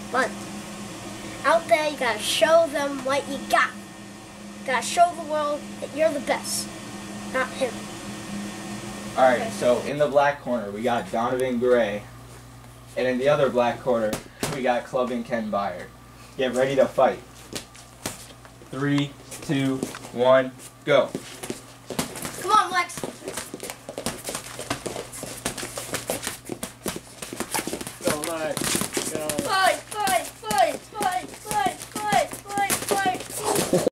fun. Out there, you gotta show them what you got. You gotta show the world that you're the best, not him. Alright, so in the black corner, we got Donovan Gray. And in the other black corner, we got Clubbing Ken Byard. Get ready to fight. 3, 2, 1, go. Come on, Lex. Go, Lex. Go. Fight, fight, fight, fight, fight, fight, fight, fight.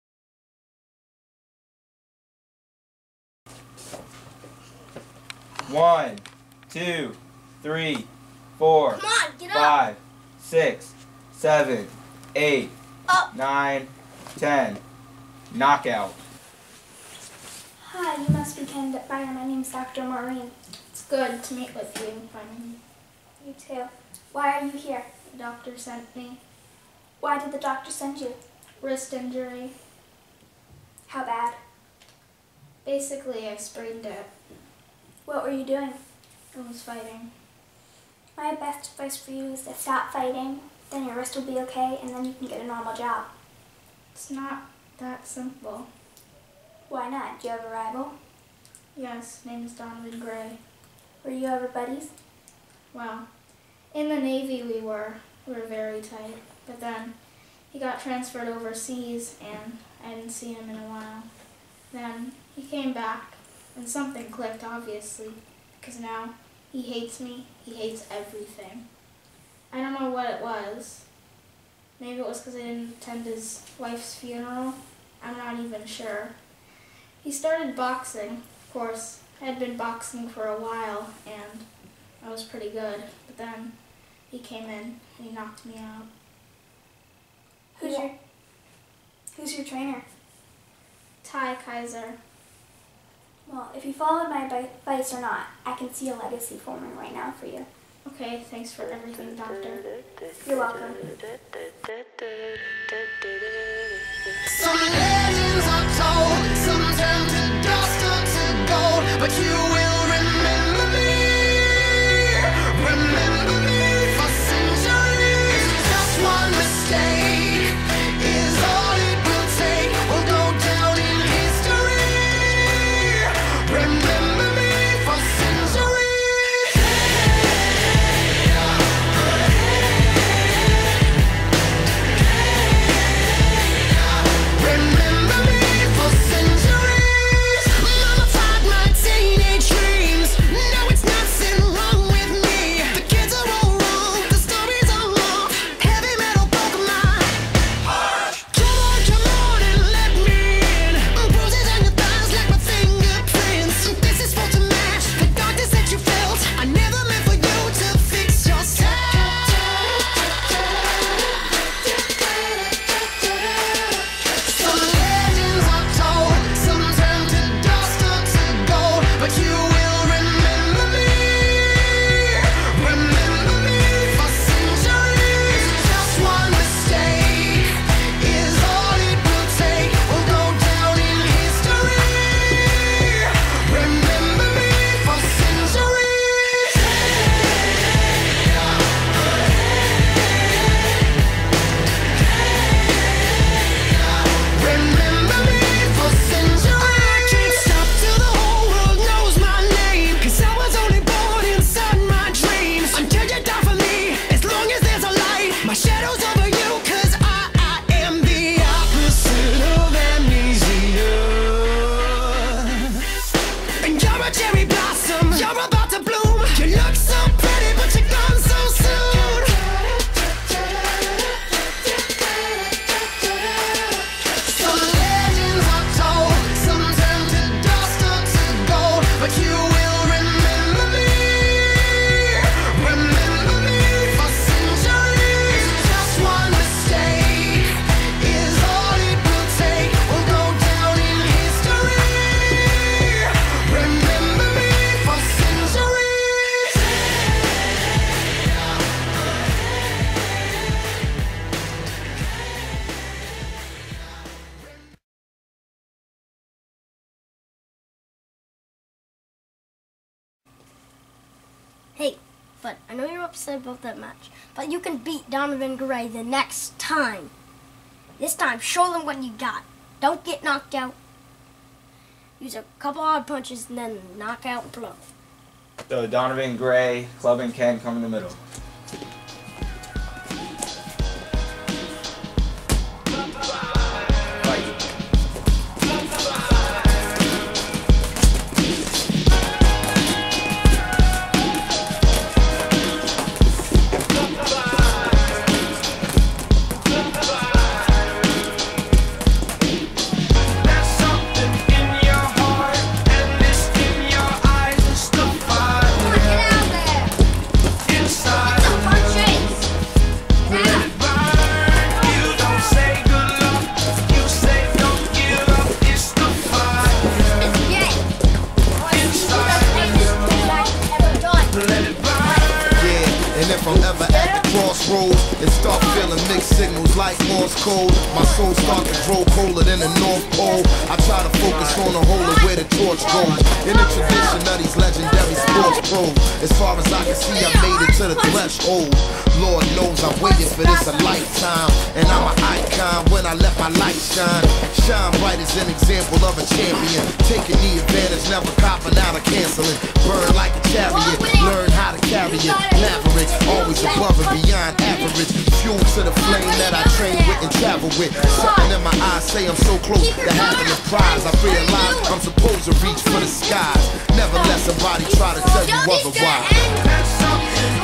1, 2, 3, 4, Come on, get up. 5, 6, 7, 8, Up. 9, 10. Knockout. Hi, you must be Ken Byard. My name's Dr. Maureen. It's good to meet with you finally. You too. Why are you here? The doctor sent me. Why did the doctor send you? Wrist injury. How bad? Basically, I sprained it. What were you doing? I was fighting. My best advice for you is to stop fighting, then your wrist will be okay, and then you can get a normal job. It's not that simple. Why not? Do you have a rival? Yes, name is Donovan Gray. Were you ever buddies? Well, in the Navy we were very tight, but then he got transferred overseas and I didn't see him in a while. Then he came back and something clicked, obviously, because now he hates me, he hates everything. I don't know what it was. Maybe it was because I didn't attend his wife's funeral. I'm not even sure. He started boxing. Of course, I had been boxing for a while and I was pretty good, but then he came in and he knocked me out. Who's your trainer? Ty Kaiser. Well, if you followed my advice or not, I can see a legacy forming right now for you. Okay, thanks for everything, doctor. You're welcome. Some legends are told, some turn to dust or to gold, but you will remember me for centuries. Just one mistake is all it will take. We'll go down in history. Remember me for centuries. Remember me for centuries. Mama tied my teenage dreams. No, it's nothing wrong with me. The kids are all wrong, the stories are long. Heavy metal broke my heart. Come on and let me in. Bruises on your thighs like my fingerprints. This is for to match the darkness that you felt. I never meant for you to fix yourself. Some legends are told, some turn to dust or to gold, but you will remember me for centuries. Just one mistake is all it will take. We'll go down in history. Remember me for centuries. Remember me for centuries. I can't stop till the whole world knows my name, 'cause I was only born inside my dreams. Until you die for me, as long as there's a light, my shadow's over you, 'cause I am the opposite of amnesia. And you're a cherry blossom, you're about to bloom. You look so pretty, but you're gone so soon. Some legends are told, some turn to dust or to gold, but you will remember me for centuries. Just one mistake is all it will take. We'll go down in history. Remember me for centuries. Hey, but I know you're upset about that match. But you can beat Donovan Gray the next time. This time, show them what you got. Don't get knocked out. Use a couple odd punches and then knockout blow. So Donovan Gray, Club and Ken come in the middle. And start feeling mixed signals like Morse code. My soul start to grow colder than the North Pole. I try to focus on the whole of where the torch goes. In the tradition of these legendary sports pros, as far as I can see, I made it to the threshold. Lord knows I waited for this a lifetime, and I'm an icon when I let my light shine. Shine bright as an example of a champion, taking the advantage, never copping out or canceling. Burn like a chariot, learn how to carry it. Maverick, always above and beyond average. Fuel to the flame that I train with and travel with. Something in my eyes say I'm so close to having a prize. I realize I'm supposed to reach for the skies. Never let somebody try to tell you otherwise.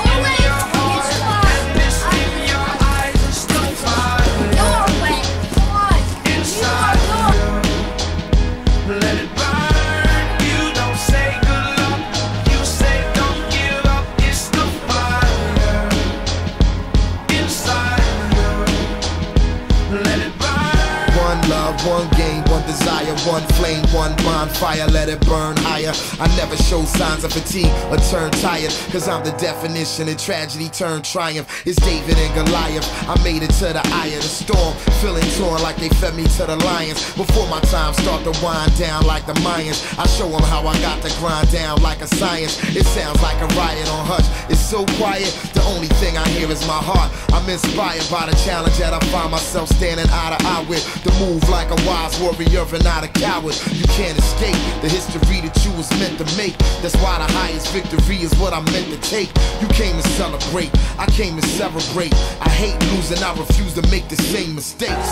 One game, one desire, one flame, one bonfire, let it burn higher. I never show signs of fatigue or turn tired, cause I'm the definition of tragedy turned triumph. It's David and Goliath, I made it to the eye of the storm, feeling torn like they fed me to the lions. Before my time start to wind down like the Mayans, I show them how I got to grind down like a science. It sounds like a riot on Hush, it's so quiet, the only thing I hear is my heart. I'm inspired by the challenge that I find myself standing eye to eye with. The move like a wise warrior and not a coward. You can't escape the history that you was meant to make. That's why the highest victory is what I'm meant to take. You came to celebrate, I came to celebrate. I hate losing, I refuse to make the same mistakes.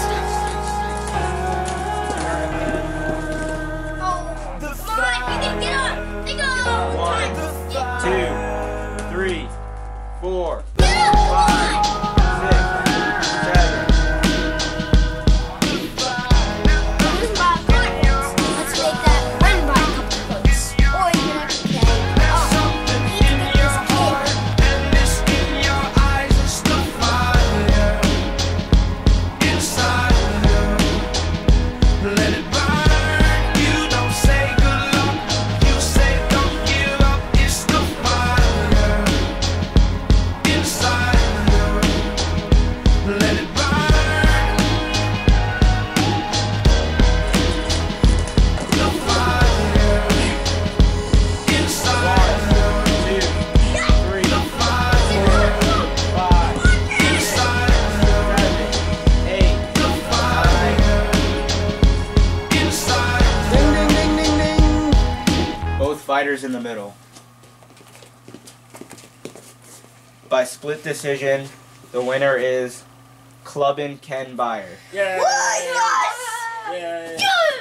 One, 2, 3, 4, 5, 6, 7. Fighters in the middle. By split decision, the winner is Clubbin' Ken Byer. Yay! Yes! Yay! Yes!